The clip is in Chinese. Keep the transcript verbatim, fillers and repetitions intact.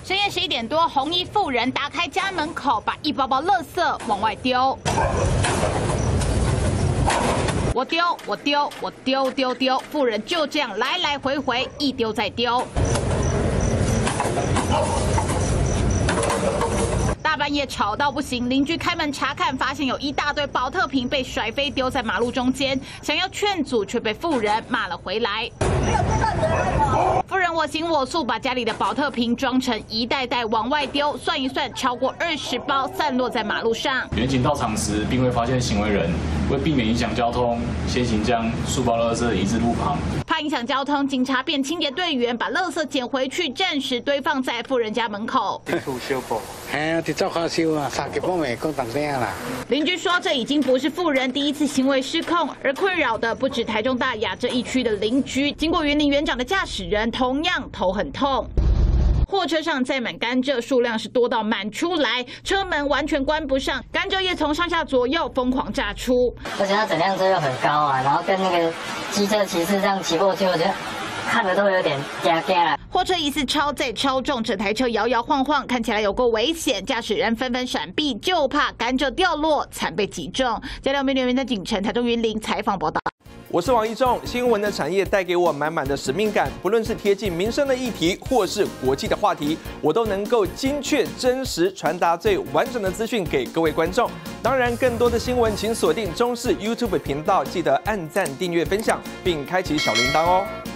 深夜十一点多，红衣妇人打开家门口，把一包包垃圾往外丢。我丢，我丢，我丢丢丢，妇人就这样来来回回，一丢再丢。大半夜吵到不行，邻居开门查看，发现有一大堆保特瓶被甩飞丢在马路中间，想要劝阻，却被妇人骂了回来。妇人我行我素，把家里的保特瓶装成一袋袋往外丢，算一算，超过二十包散落在马路上。 员警到场时，并未发现行为人，为避免影响交通，先行将书包、垃圾移至路旁。 怕影响交通，警察便清洁队员把垃圾捡回去，暂时堆放在妇人家门口。邻居说，这已经不是妇人第一次行为失控，而困扰的不止台中大雅这一区的邻居。经过云林园长的驾驶人同样头很痛。货车上载满甘蔗，数量是多到满出来，车门完全关不上，甘蔗叶从上下左右疯狂炸出。 而且它整辆车又很高啊，然后跟那个机车骑士这样骑过去，我觉得看着都有点惊惊了。 货车疑似超载超重，整台车摇摇晃晃，看起来有够危险，驾驶人纷纷闪避，就怕甘蔗掉落，惨被击中。加六名留言的警城台中云林采访报道。 我是王一仲，新闻的产业带给我满满的使命感，不论是贴近民生的议题，或是国际的话题，我都能够精确、真实传达最完整的资讯给各位观众。当然，更多的新闻请锁定中视 YouTube 频道，记得按赞、订阅、分享，并开启小铃铛哦。